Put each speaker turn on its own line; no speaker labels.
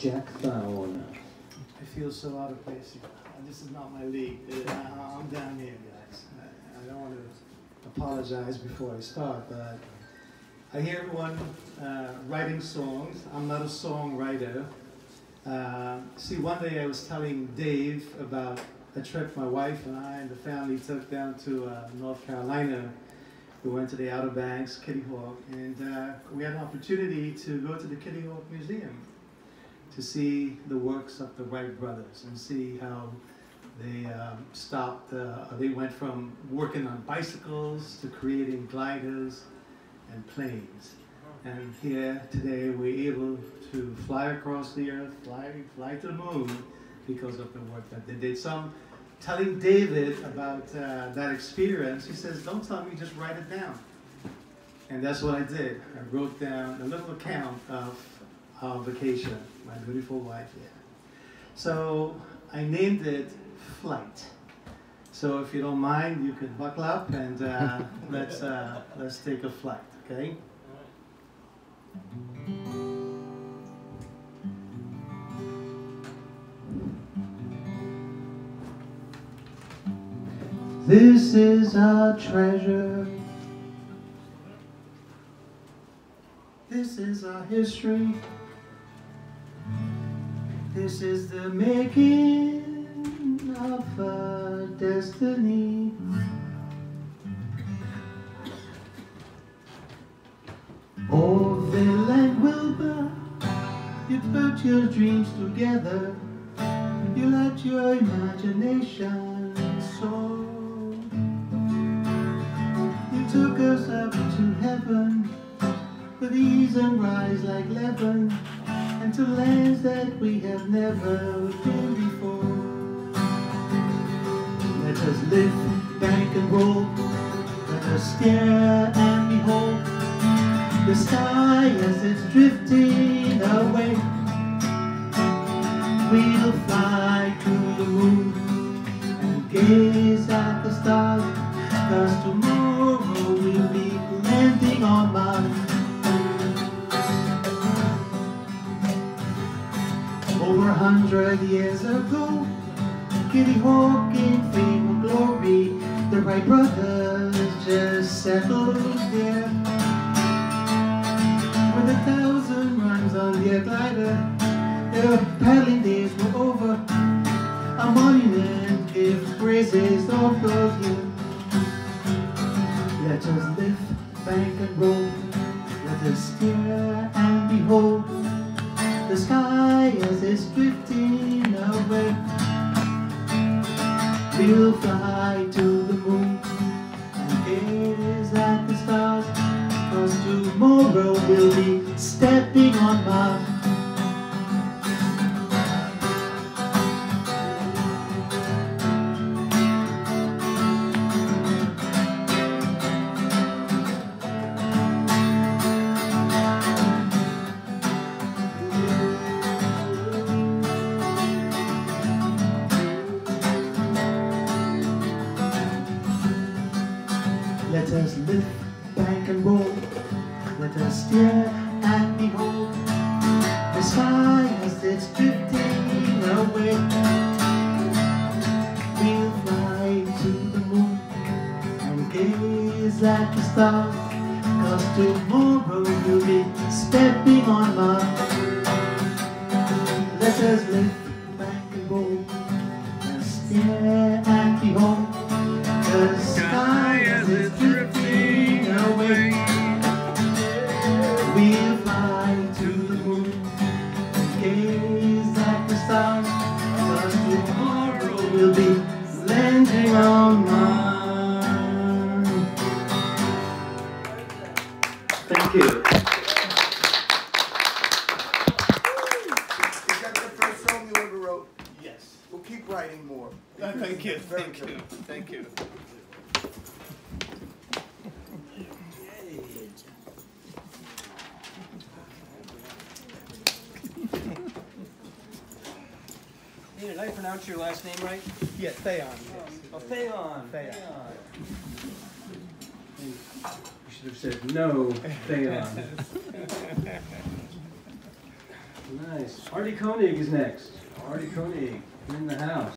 Jack Thone.
I feel so out of place here. This is not my league. I'm down here, guys. I don't want to apologize before I start, but I hear everyone writing songs. I'm not a songwriter. See, one day I was telling Dave about a trip my wife and I and the family took down to North Carolina. We went to the Outer Banks, Kitty Hawk, and we had an opportunity to go to the Kitty Hawk Museum to see the works of the Wright brothers and see how they they went from working on bicycles to creating gliders and planes. And here today we're able to fly across the earth, fly to the moon because of the work that they did. So I'm telling David about that experience. He says, don't tell me, just write it down. And that's what I did. I wrote down a little account of our vacation, my beautiful wife here. So I named it Flight. So if you don't mind, you can buckle up and let's take a flight, okay? This is our treasure. This is our history. This is the making of our destiny. Orville and Wilbur, you put your dreams together. You let your imagination soar. You took us up to heaven with ease and rise like leaven, and to lands that we have never been before. Let us lift, bank and roll. Let us stare and behold the sky as it's drifting away. We'll fly to the moon and gaze at the stars, 'cause tomorrow we'll be landing on Mars. Over 100 years ago, Kitty Hawk in fame and glory, the Wright brothers just settled there. With 1,000 runs on their glider, their paddling days were over. A monument gives praises of those years. Let us lift, bank and roll. Let us steer and behold the sky as it's drifting away. We'll fly to the moon and gaze at the stars, 'cause tomorrow we'll be stepping on Mars. Let us lift, bank and roll. Let us steer and behold the sky as it's drifting away. We'll fly to the moon and gaze at the stars, 'cause tomorrow we'll be stepping on Mars. Let us lift, bank and roll. Let us steer and behold the sky as it's drifting away. We'll fly to the moon and gaze at the stars, 'cause tomorrow we'll be landing on Mars. Thank you.
Is that the first song you ever wrote?
Yes.
We'll keep writing more.
Thank you.
Very
Thank
good.
you. Thank you.
Did I pronounce your last name right?
Yes, Theon.
Oh, Theon.
Theon.
You should have said no, Theon. Nice. Artie Koenig is next. Artie Koenig in the house.